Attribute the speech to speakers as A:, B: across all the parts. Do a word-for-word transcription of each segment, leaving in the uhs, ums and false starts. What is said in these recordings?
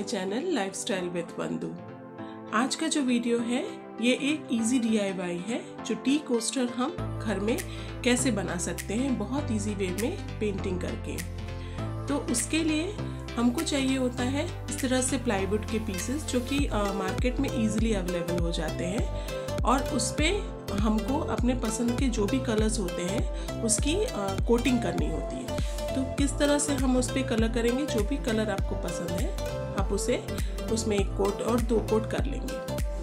A: My channel lifestyle with बंधु। आज का जो वीडियो है ये एक इजी डी आई वाई है जो टी कोस्टर हम घर में कैसे बना सकते हैं बहुत इजी वे में पेंटिंग करके। तो उसके लिए हमको चाहिए होता है इस तरह से प्लाईवुड के पीसेस जो कि मार्केट में इजीली अवेलेबल हो जाते हैं और उस पर हमको अपने पसंद के जो भी कलर्स होते हैं उसकी कोटिंग करनी होती है। तो किस तरह से हम उस पर कलर करेंगे, जो भी कलर आपको पसंद है आप उसे उसमें एक कोट और दो कोट कर लेंगे।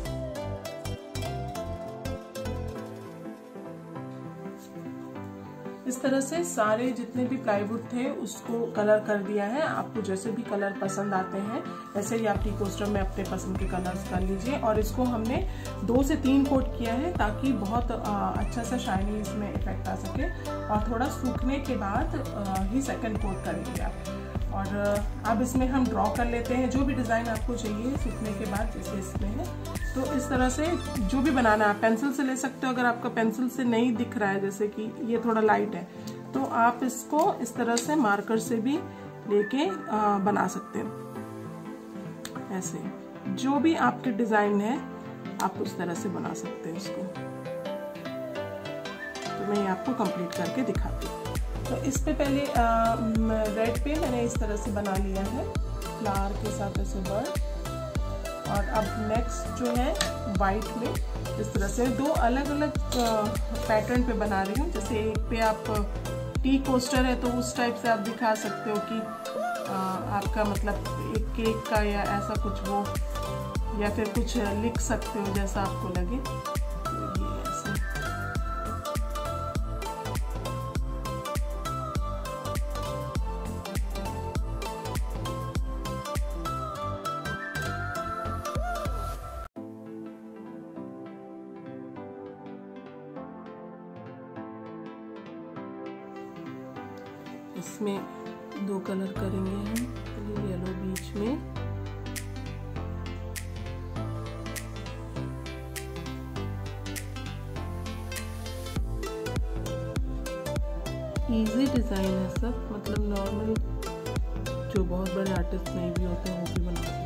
A: इस तरह से सारे जितने भी प्लाईवुड थे उसको कलर कर दिया है। आपको जैसे भी कलर पसंद आते हैं वैसे ही आप टी कोस्टर में अपने पसंद के कलर्स कर लीजिए। और इसको हमने दो से तीन कोट किया है ताकि बहुत अच्छा सा शाइनी इसमें इफेक्ट आ सके और थोड़ा सूखने के बाद ही सेकंड कोट करेंगे आप। और अब इसमें हम ड्रॉ कर लेते हैं जो भी डिज़ाइन आपको चाहिए सूखने के बाद, जैसे इसमें है। तो इस तरह से जो भी बनाना है आप पेंसिल से ले सकते हो। अगर आपका पेंसिल से नहीं दिख रहा है, जैसे कि ये थोड़ा लाइट है, तो आप इसको इस तरह से मार्कर से भी लेके बना सकते हो। ऐसे जो भी आपके डिज़ाइन है आप उस तरह से बना सकते हैं इसको। तो मैं आपको कंप्लीट करके दिखाती हूँ। तो इस पे पहले रेड पे मैंने इस तरह से बना लिया है फ्लावर के साथ ऐसे बर्ड। और अब नेक्स्ट जो है वाइट में इस तरह से दो अलग अलग पैटर्न पे बना रही हूँ। जैसे एक पे आप टी कोस्टर है तो उस टाइप से आप दिखा सकते हो कि आ, आपका मतलब एक केक का या ऐसा कुछ वो, या फिर कुछ लिख सकते हो जैसा आपको लगे। तो ये ऐसे इसमें दो कलर करेंगे हम। येलो बीच में, इजी डिजाइन है सब, मतलब नॉर्मल जो बहुत बड़े आर्टिस्ट नहीं भी होते हैं वो भी बना सकते हैं।